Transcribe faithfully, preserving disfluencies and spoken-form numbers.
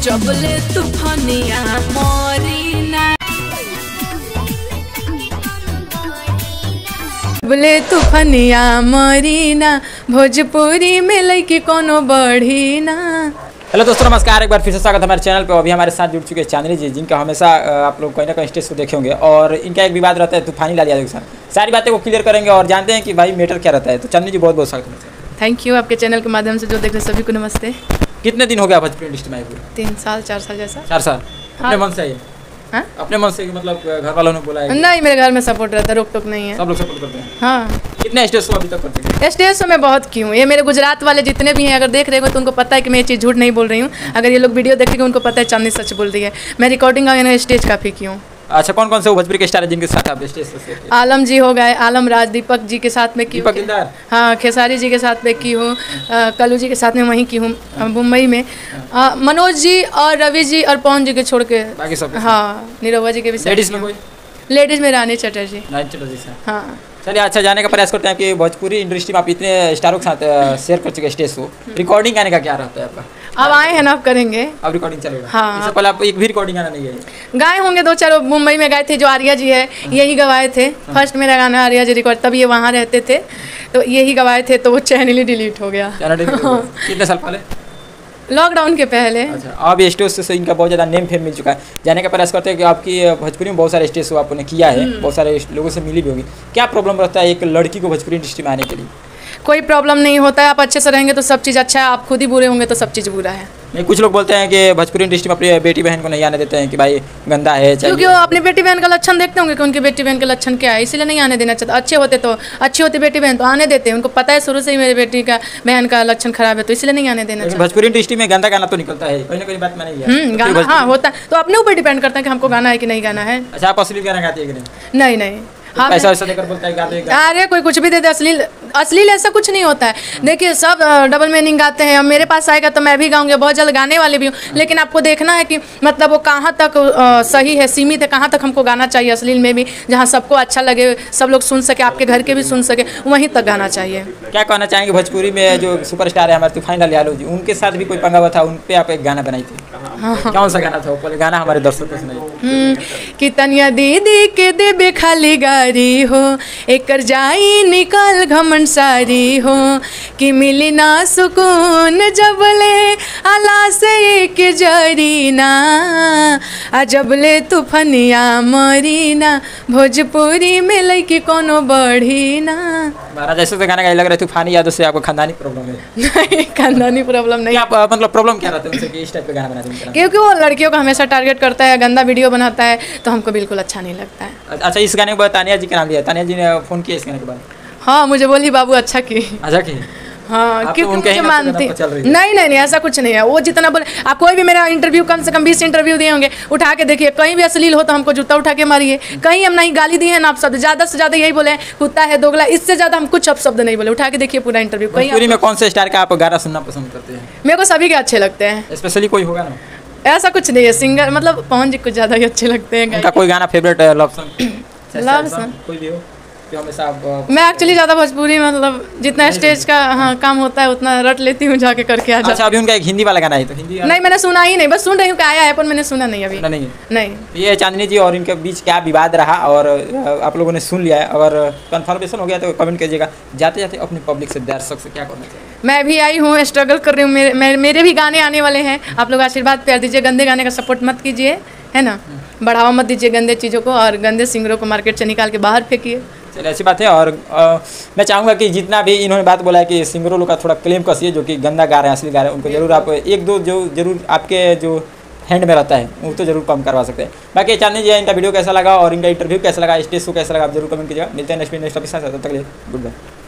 जबले तूफानिया मोरी ना बोले तूफानिया मोरी ना भोजपुरी में लइकी कोनो बढ़ी ना। हेलो दोस्तों नमस्कार, एक बार फिर से स्वागत है हमारे चैनल पे। अभी हमारे साथ जुड़ चुके हैं चांदनी जी, जिनका हमेशा आप लोग कहीं ना कहीं स्टेज को देखे होंगे और इनका एक विवाद रहता है तूफानी लाल यादव के साथ। सारी बातें को क्लियर करेंगे और जानते हैं कि भाई मैटर क्या रहता है। तो चांदनी जी बहुत बहुत स्वागत है। थैंक यू, आपके चैनल के माध्यम से जो देख रहे सभी को नमस्ते। कितने दिन हो गया भोजपुरी इंडस्ट्री में? तीन साल चार साल जैसा। चार साल अपने मन से है? हाँ? अपने मन से मतलब घर वालों ने बोला है? नहीं, मेरे घर में सपोर्ट रहता है, रोक टोक नहीं है। सब लोग सपोर्ट करते हैं? हाँ। कितने स्टेज शो अभी तक करते हैं? स्टेज शो में बहुत की हूँ। ये मेरे गुजरात वाले जितने भी हैं, अगर देख रहे हो तो उनको पता है कि मैं ये चीज़ झूठ नहीं बोल रही हूँ। अगर ये लोग वीडियो देखेंगे उनको पता है चांदनी सच बोल रही है। मैं रिकॉर्डिंग का स्टेज काफ़ी की हूँ। अच्छा, कौन कौन से वो भोजपुरी के स्टार है जिनके साथ आप स्टेज से? आलम जी हो गए, आलम राज, दीपक जी के साथ में की हूँ। हाँ, खेसारी जी के साथ में की हूँ, कलू जी के साथ में वहीं की हूँ मुंबई में। आ, मनोज जी और रवि जी और पवन जी के छोड़ के बाकी सब। हाँ, नीरवा जी के भी। लेडीज में कोई? लेडीज में रानी चटर्जी। रानी चटर्जी से। हाँ। चलिए, अच्छा जाने का प्रयास करते हैं कि भोजपुरी इंडस्ट्री में आप इतने स्टारों के साथ शेयर कर चुके स्टेज को, रिकॉर्डिंग आने का क्या रहता है आपका? अब आए हैं ना, अब करेंगे। अब रिकॉर्डिंग चलेगा? हाँ। इससे पहले आप एक भी रिकॉर्डिंग गाना नहीं गए? गाए होंगे दो चार, मुंबई में गाए थे, जो आर्या जी है यही गवाए थे। फर्स्ट मेरा गाना आर्या जी रिकॉर्ड, तब ये वहाँ रहते थे तो यही गवाए थे, तो वो चैनल ही डिलीट हो गया। कितने साल पहले? लॉकडाउन के पहले। अच्छा, अब स्टेज से इनका बहुत ज़्यादा नेम फेम मिल चुका है। जाने का प्रयास करते हैं कि आपकी भोजपुरी में बहुत सारे स्टेज शो आपने किया है, बहुत सारे लोगों से मिली भी होगी। क्या प्रॉब्लम रहता है एक लड़की को भोजपुरी इंडस्ट्री में आने के लिए? कोई प्रॉब्लम नहीं होता है, आप अच्छे से रहेंगे तो सब चीज़ अच्छा है, आप खुद ही बुरे होंगे तो सब चीज़ बुरा है। नहीं, कुछ लोग बोलते हैं कि भोजपुरी इंडस्ट्री में अपनी बेटी बहन को नहीं आने देते हैं कि भाई गंदा है, क्योंकि वो अपनी बेटी बहन का लक्षण देखते होंगे कि उनकी बेटी बहन का लक्षण क्या है, इसलिए नहीं आने देना चाहते। अच्छे होते तो अच्छी होती बेटी बहन तो आने देते हैं, उनको पता है शुरू से ही मेरी बेटी का बहन का लक्षण खराब है, तो इसलिए नहीं आने देना चाहते। भोजपुरी इंडस्ट्री में गंदा गाना तो निकलता है, कहीं ना कहीं बात मैंने गाना। हाँ होता है, तो अपने ऊपर डिपेंड करता है कि हमको गाना है कि नहीं गाना है। अच्छा, आप असली गाना गाती है कि नहीं? नहीं नहीं। हाँ, पैसा वैसा देकर बोलता है गाते हैं? अरे कोई कुछ भी दे दे, अश्लील अश्लील ऐसा कुछ नहीं होता है। देखिए सब डबल मीनिंग गाते हैं। अब मेरे पास आएगा तो मैं भी गाऊंगी, बहुत जल्द गाने वाले भी हूँ, लेकिन आपको देखना है कि मतलब वो कहाँ तक आ, सही है, सीमित है, कहाँ तक हमको गाना चाहिए अश्लील में भी, जहाँ सबको अच्छा लगे, सब लोग सुन सके, आपके घर के भी सुन सके, वहीं तक गाना चाहिए। क्या कहना चाहेंगे भोजपुरी में जो सुपरस्टार है हमारे तूफानी लाल यादव जी, उनके साथ भी कोई पंगा हुआ था, उन पर आप एक गाना बनाई थी? हाँ। कौन सा गाना था वो? पहले गाना हमारे दर्शकों को सुनाइए। कि तनिया दीदी के देबे खाली गारी हो, एकर जाई निकल घमन सारी हो, कि मिली ना सुकून जबले आला से एक जरी ना, आ जबले तूफानिया मरी ना भोजपुरी में लइकी कोनो बढ़ी ना। महाराज ऐसे तो गाना गाई लग रहा है तूफानी यादव से आपको खानदानी प्रॉब्लम है? नहीं, खानदानी प्रॉब्लम नहीं। आप मतलब प्रॉब्लम क्या रहता है उनसे कि इस टाइप का गाना बनाते हैं? क्योंकि वो लड़कियों को हमेशा टारगेट करता है, गंदा वीडियो बनाता है, तो हमको बिल्कुल अच्छा नहीं लगता है। अच्छा, इस गाने के बाद तानिया जी का नाम लिया, तानिया जी ने फोन किया इस गाने के बाद? हाँ, मुझे बोली बाबू अच्छा की। अच्छा की? हाँ, क्योंकि मुझे मानती नहीं नहीं नहीं ऐसा कुछ नहीं है। वो जितना बोले, आप कोई भी मेरा इंटरव्यू कम से कम बीस इंटरव्यू दिए होंगे, उठा के देखिए, कहीं भी अश्लील हो तो हमको जूता उठा के मारिए। कहीं हम नहीं गाली दिए हैं ना आप शब्द, ज़्यादा से ज़्यादा यही बोले कुत्ता है, दोगला, इससे ज़्यादा हम कुछ अब शब्द नहीं बोले। उठा के देखिए पूरा इंटरव्यू। कहीं में कौन से स्टार का आप गाना सुनना पसंद करते हैं? मेरे को सभी के अच्छे लगते हैं। स्पेशली कोई होगा ना? ऐसा कुछ नहीं है, सिंगर मतलब पवन जी कुछ ज़्यादा ही अच्छे लगते हैं। उनका कोई गाना favourite love song? Love song कोई भी हो जो हमेशा आप? मैं एक्चुअली ज़्यादा भोजपुरी मतलब जितना स्टेज का हाँ काम होता है उतना रट लेती हूँ, जाके करके आ जाती। अच्छा, अभी उनका एक हिंदी वाला गाना है, तो हिंदी नहीं मैंने सुना ही नहीं, बस सुन रही हूँ कि आया है, पर मैंने सुना नहीं अभी। नहीं नहीं। ये चांदनी जी और इनके बीच क्या विवाद रहा और आप लोगों ने सुन लिया है, अगर कन्फर्मेशन हो गया तो कमेंट कीजिएगा। जाते जाते अपनी पब्लिक से, दर्शक से क्या करना चाहिए? मैं भी आई हूँ, स्ट्रगल कर रही हूँ, मेरे मेरे, मेरे भी गाने आने वाले हैं। आप लोग आशीर्वाद प्यार दीजिए, गंदे गाने का सपोर्ट मत कीजिए, है ना, बढ़ावा मत दीजिए गंदे चीज़ों को, और गंदे सिंगरों को मार्केट से निकाल के बाहर फेंकिए। चलिए, अच्छी बात है। और आ, मैं चाहूँगा कि जितना भी इन्होंने बात बोला है कि सिंगरों लोग का थोड़ा क्लेम कसिए, जो कि गंदा गा रहे हैं, असली गा रहे हैं, उनको जरूर आप एक दो जो जरूर आपके जो हैंड में रहता है वो तो जरूर कम करवा सकते हैं। बाकी चांदनी जी इनका वीडियो कैसा लगा और इनका इंटरव्यू कैसा लगा, स्टेज शो कैसा लगा, आप जरूर कमेंट कीजिएगा। मिलते हैं नेक्स्ट नेक्स्ट एपिसोड, तब तक के लिए गुड बाय।